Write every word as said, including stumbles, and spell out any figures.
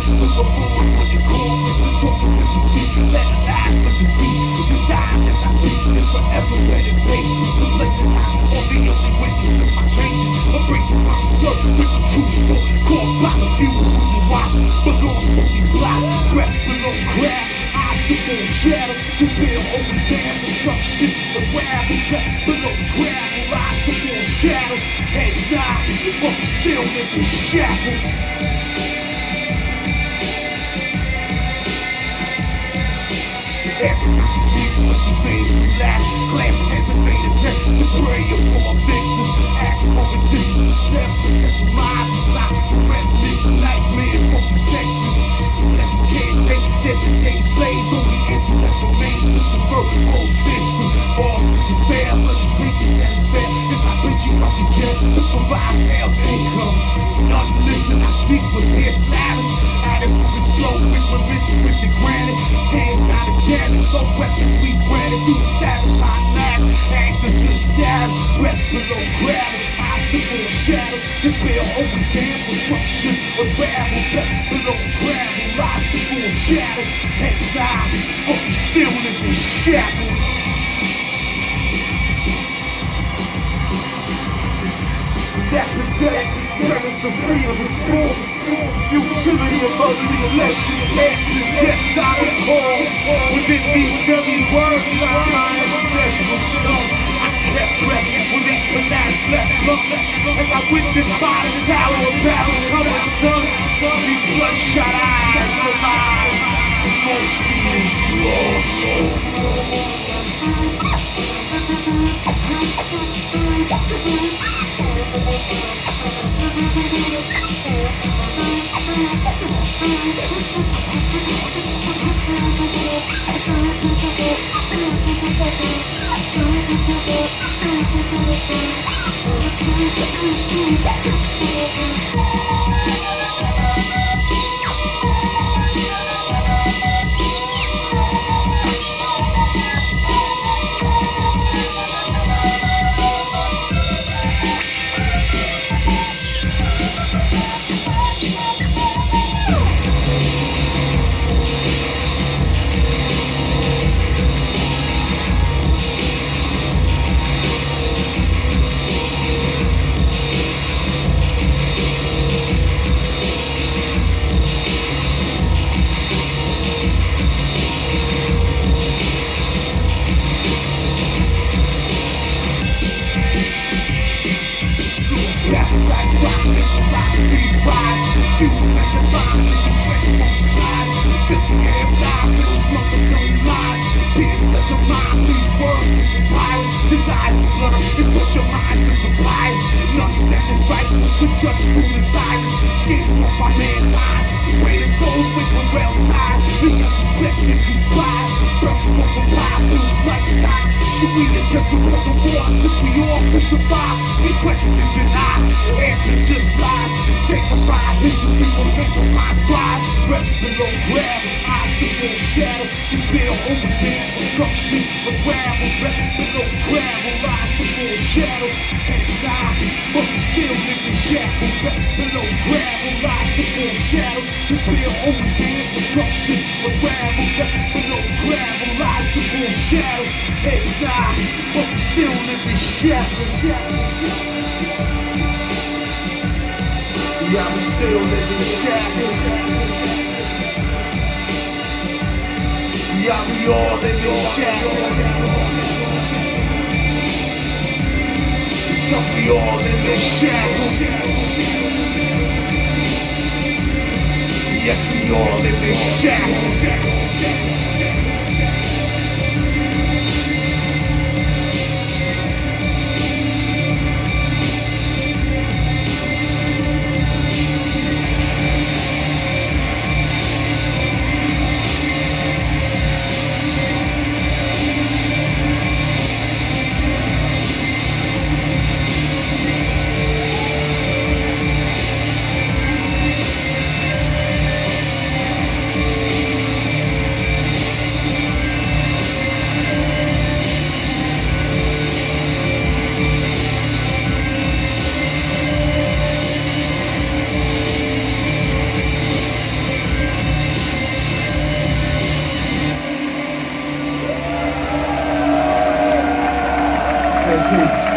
To the Lord when you call me, the talking with you speak, let it last with the seed. This time that I speak is forever when it pays. But listen, I'm the only witness of my changes. Embracing my stuff with the true stuff. Caught by the few who you watch, but lost on these blocks. Grab below grab, eyes to full shadows. Despair always have destruction. The grab and grab below grab, eyes to full shadows. Heads nod, but we still live in shackles. Every time I speak, must these veins relax. Glass has invaded tech to pray upon my victims. Ask for resistance to self-protect from my desire. Premonition, nightmares, broken sections. Bless the kids, they designated slaves. Only answer that remains to subvert the whole system. Bosses despair, but the speakers that is fair. If I put you off your jet to provide hell to income. None listen, I speak with fierce ladders. Addicts moving slow, quick with riches with the granite. Hands not a cannon, so weapons we branded through the satisfied knife. Anchors just stabs, breath below gravity. Eyes to full shadows, despair always ample structures. Unravel, breath below gravity. Lies to full shadows, heads nod, but we still live in shackles. That pathetic premise of freedom is false. Futility of ugly election answers death silent call. Within these very words lie my ancestral tongue. I kept breath when they pronounced left lung. As I witnessed by the tower of battle coming tongue. These bloodshot eyes survive. Most meanings lost. Should we attempt to win the war? Cause we all could survive. These questions denied, answers just lies. Sanctified history from hands of my scribes. Reps below grab, eyes to full shadows. Despair always in destruction. Unravel, reps below gravel, eyes to full shadows. Heads nod, but we still live in shackles. Reps below gravel, eyes to full shadows. Despair always in destruction. Unravel, reps below gravel, eyes to full shadows. Heads nod, but we still live in shackles. Yeah, we still live in shackles. Yeah, we all live in shackles. So we all live in shackles. Yes, we all live in shackles. That's it.